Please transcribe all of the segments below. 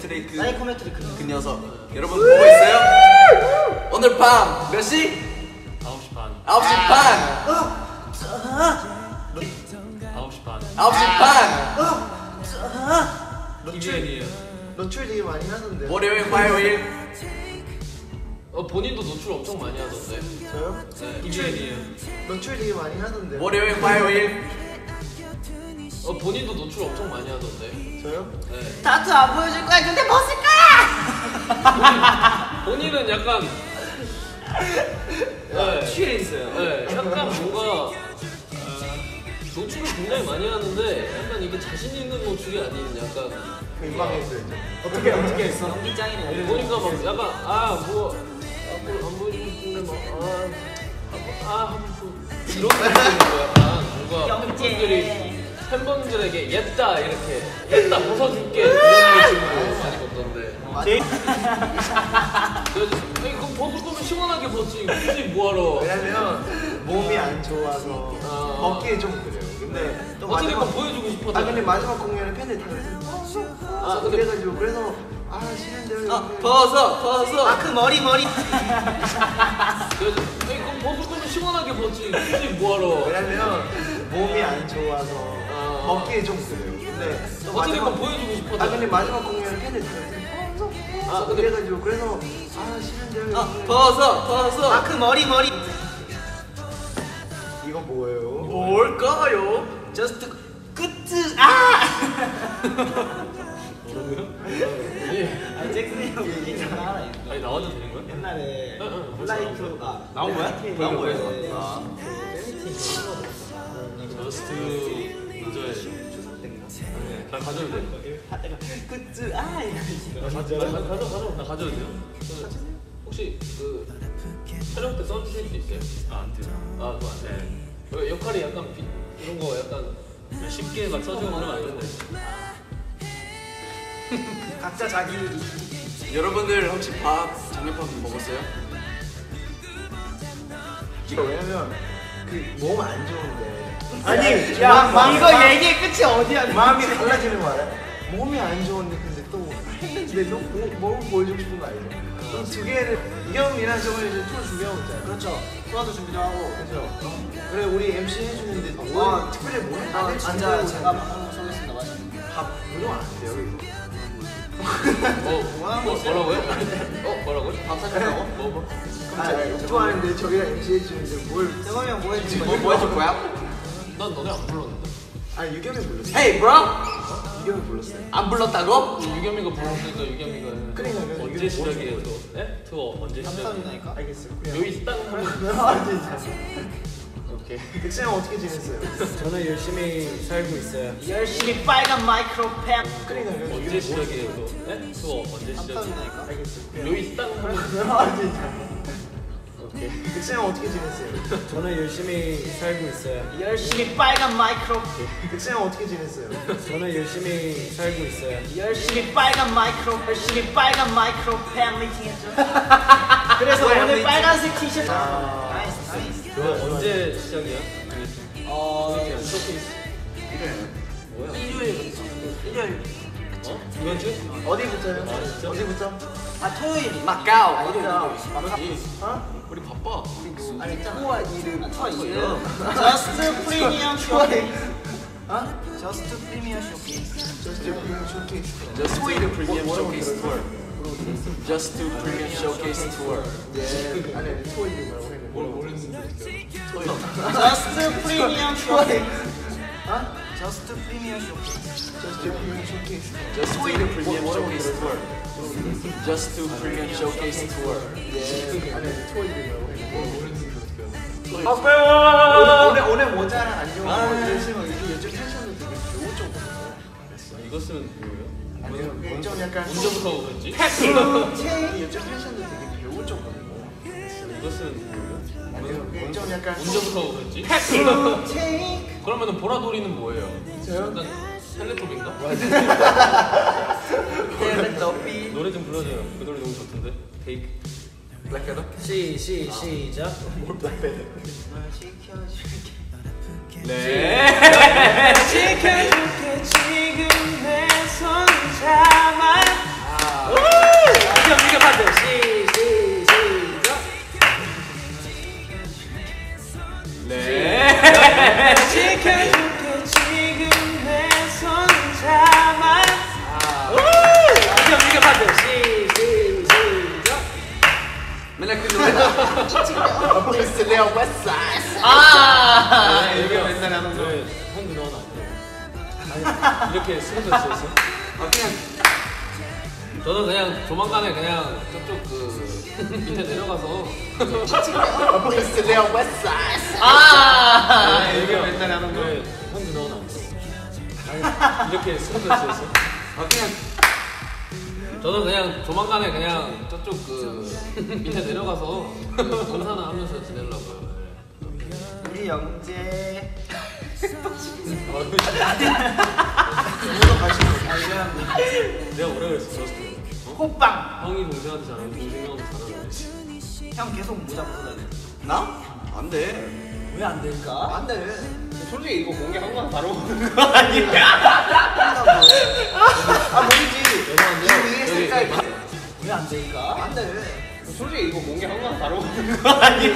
코멘트리 그 녀석. 여러분 보고 있어요? 오늘 밤 몇 시? 9시 반. 9시 반. 9시 반. 9시 반. TVN이에요. 노출 되게 많이 하던데. 월요일, 화요일. 본인도 노출 엄청 많이 하던데. 저요? 네. TVN이에요. 노출 되게 많이 하던데. 월요일, 화요일. 본인도 노출 엄청 많이 하던데. 저요? 네. 타투 안 보여줄 거야. 근데 뭐 쓸 거야? 본인은 약간 취해 있어요. 네, 약간 뭔가 노출을 굉장히 많이 하는데 약간 이게 자신 있는 노출이 아닌 약간 민망했어요. 어떻게 했어? 연기짱이네. 보니까 막 약간 안 보여주고 싶은데 막 이런 느낌인 거야. 약간 뭔가 팬분들에게 옛다 이렇게 옛다 벗어줄게 이런 느낌으로 많이 걷던데. 그래서 그럼 벗을 거면 시원하게 벗지 굳이 뭐하러. 왜냐면 몸이 안 좋아서 벗기 좀 그래요. 근데 또 어쨌든 마지막 보여주고 싶어서. 근데 마지막 공연에 팬들이 다 그랬어요. 근데 그래가지고 그래서 싫은데요. 벗어. 그 머리. 그래서 그럼 벗을 거면 시원하게 벗지 굳이 뭐하러. 왜냐면 몸이 안 좋아서 벗기 좀 그래요. 근데 또 어쨌든 보여주고 싶어서. 근데 마지막 공연에 팬들이 다 그랬어요. 근데 그래가지고 그래서 싫은데요. 벗어. 그 머리. 이거 뭐예요? 뭘까요? 저스트 끝즈 잭슨이 형 얘기 좀 하나 있어. 아니 나와도 되는 거야? 옛날에 나온 거야? 나온 거예요? 저스트 문제에 나 가져도 돼? 끝즈 나 가져도 돼요? 혹시 그 촬영 때 써주실 수 있어요? 안 돼요. 그거 안 돼. 역할이 약간 이런 거 약간 쉽게 막 써주고 그러면 안 되는데. 각자 자기 여러분들 혹시 저녁밥 먹었어요? 왜냐면 그 몸 안 좋은데 아니 이거 얘기의 끝이 어디야? 마음이 달라지는 거 알아요? 몸이 안 좋은데 근데 또 했는데 너 뭐 보여주고 싶은 거 알죠? 그럼 두 개를 이경이랑 저번에 이제 투어 준비하고 있잖아요. 그렇죠. 투어도 준비도 하고. 그렇죠. 그래 우리 MC 해주는데 특별히 뭐 해? 앉아 제가 막 하는 거 쏘겠습니다. 맞아. 밥 무료 안 돼요 이거. 뭐라고요? 뭐라고요? 밥 사준다고? 뭐? 좋아하는데 저기랑 MC 해주는데 뭘? 대범이 형 뭐 해주지? 뭐 해줄 거야? 난 너네 안 불렀는데. 유겸이 불렀어. Hey bro! 유겸이 불렀어요. 안 불렀다고? 유겸이가 불렀으니까 유겸이가 그러니까 언제 시작이에요? 네? 투어 언제 시작이에요? 알겠어요. 여기 딱 하면 오케이. 엑스 형 어떻게 지냈어요? 저는 열심히 살고 있어요. 열심히 빨간 마이크로 펜. 그러니까 언제 시작이에요? 네? 투어 언제 시작이에요? 알겠어요. 여기 딱 하면 오케이. 엑스 형 어떻게 지냈어요? 저는 열심히 살고 있어요. 열심히 빨간 마이크로 엑스 형 어떻게 지냈어요? 저는 열심히 살고 있어요. 열심히 빨간 마이크로 펜 미팅했죠. 그래서 오늘 빨간색 티셔츠. 나이스. 언제 시작이야? 쇼케이스. 일요일. 이번 주? 어디부터요? 진짜? 어디부터? 토요일. 마카오. 우리 바빠. 아니 투어 이름. 저스트 프리미엄 쇼케이스. 저스트 프리미엄 쇼케이스. Just to Premium Showcase Tour. Just to Premium Showcase Tour. 아니 투어 이름 뭐라고 했는데? 저스트 프리미엄 쇼케이스. 저스트 프리미엄 쇼케이스. Just to Premium Showcase Tour. Just to Premium Showcase Tour. 아니 투어 이름 뭐라고 했는데? 오늘 모자랑 안경 요즘 패션도 되게 좋을 정도로 이거 쓰면 뭐예요? 아니요 좀 약간 언제부터 그랬지? 요즘 패션도 되게 좋을 정도로 이거 쓰면 뭐예요? 아니요 좀 약간 언제부터 그랬지? 그러면은 보라돌이는 뭐예요? 저요? 약간 텔레토비인가? 노래 좀 불러줘요. 그 노래 너무 좋던데. 테이크. 블랙헤더? 시작. 네. 지켜줄게 지금 내 손 잡아. 이겨 파트 시작. 네. 지켜줄게 지금 내 손 잡아. 이겨 파트 시작. 맨날 그 노래다. 보이스레어 웨스사이드. 이게 맨날 하는 거. 형도 넣어놔. 이렇게 스무드했어. 그냥 저는 그냥 조만간에 그냥 저쪽 그 밑에 내려가서 보이스레어 웨스사이드. 이게 맨날 하는 거. 형도 넣어놔. 이렇게 스무드했어. 그냥 저는 그냥 조만간에 그냥 저쪽 그 밑에 내려가서 공사나 하면서 지내려고요. 우리 영재. 내가 뭐라 그랬어? 저스트. 호빵. 형이 동생한테 잘하고 동생이 형한테 잘하고. 형 계속 모자 벗어 다녀. 나? 안 돼. 왜 안 될까? 안 돼. 솔직히 이거 공개 항상 다른 거. 뭔지. 죄송한데. 이 위에 색깔 다. 왜 안 될까? 안 돼. 솔직히 이거 공개 항상 다른 거. 뭔지.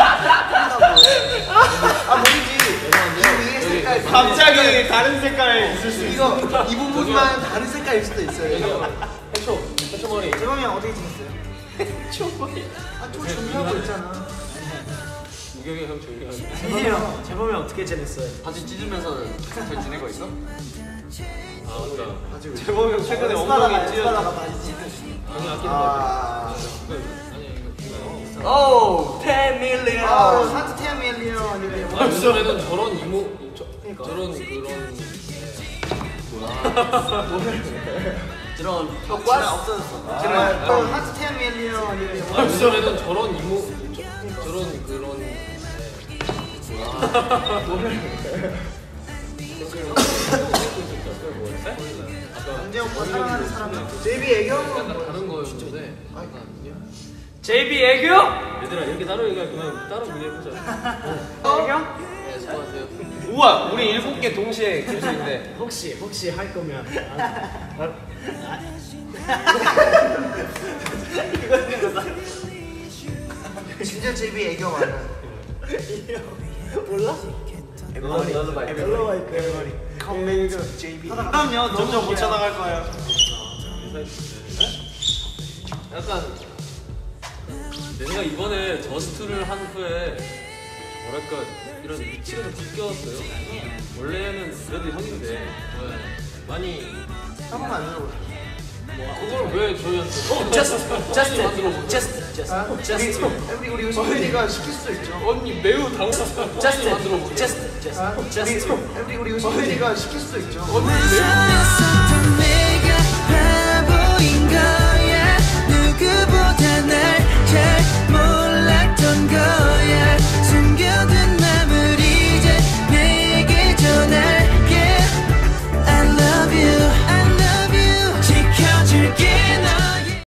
이 위에 색깔 다. 갑자기 다른 색깔 있을 수 있어. 이거 이 부분만 다른 색깔일 수도 있어요. 이거. 해초 머리. 재범이 형 어떻게 지냈어요? 또 준비하고 있잖아. 무경이 형 조용히 재범이 형, 재범이 형 어떻게 지냈어요? 바지 찢으면서 잘 지내고 있어? 아 맞다. 재범이 형 최근에 엉덩이 찢었어. 형이 아끼는 거 아. 아니 오, 10 밀리언. 하트 10 밀리언. 아 요즘에는 저런 이모 저런 그런 진짜 효과? 없어졌어. 하트 10 밀리언. 아 요즘에는 저런 이모 저런 그런 영재 오빠 사랑하는 사람. 제이비 애교는 다른 거였는데 JB 애교? 얘들아 이렇게 따로 얘기할 거면 따로 얘기해보자. 애교? 네, 수고하세요. 우와, 우리 7개 동시에 킬 수 있는데. 혹시 할 거면 진짜 제이비 애교 많아. 몰라? 에브리바디. 컴맹 제이비. 그럼요, 점점 못 쳐나갈 거예요. 약간 내가 이번에 저스트를 한 후에 뭐랄까 이런 위치가 좀 바뀌었어요. 원래는 그래도 형인데 많이 한번 만들어 보자. 그걸 왜 저희한테 우리 소연이가 시킬 수 있죠. 언니 매우 당황스러워. 만들어 보자. 우리 소연이가 시킬 수 있죠. 언니 매우